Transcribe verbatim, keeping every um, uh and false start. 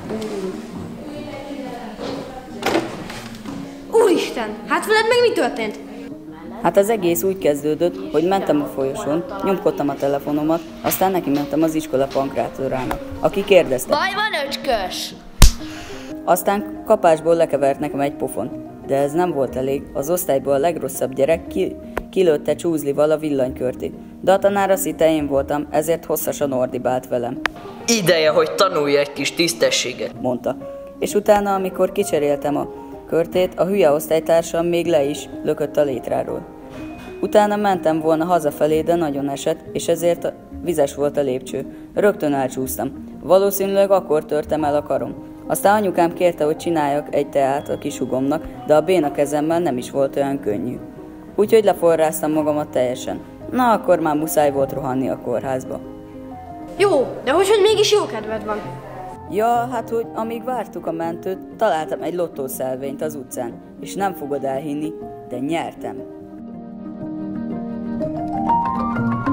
Úristen, hát veled meg mi történt? Hát az egész úgy kezdődött, hogy mentem a folyosón, nyomkodtam a telefonomat, aztán neki mentem az iskola pankrátorának, aki kérdezte. Baj van, öcskös? Aztán kapásból lekevert nekem egy pofon, de ez nem volt elég, az osztályból a legrosszabb gyerek ki, kilőtte csúzlival a villanykörtét. De a tanár azt hitte én voltam, ezért hosszasan ordibált velem. Ideje, hogy tanulj egy kis tisztességet, mondta. És utána, amikor kicseréltem a körtét, a hülye osztálytársam még le is lökött a létráról. Utána mentem volna hazafelé, de nagyon esett, és ezért vizes volt a lépcső. Rögtön elcsúsztam. Valószínűleg akkor törtem el a karom. Aztán anyukám kérte, hogy csináljak egy teát a kisugomnak, de a béna kezemmel nem is volt olyan könnyű. Úgyhogy leforráztam magamat teljesen. Na, akkor már muszáj volt rohanni a kórházba. Jó, de hogy, hogy mégis jó kedved van? Ja, hát hogy amíg vártuk a mentőt, találtam egy lottószelvényt az utcán, és nem fogod elhinni, de nyertem.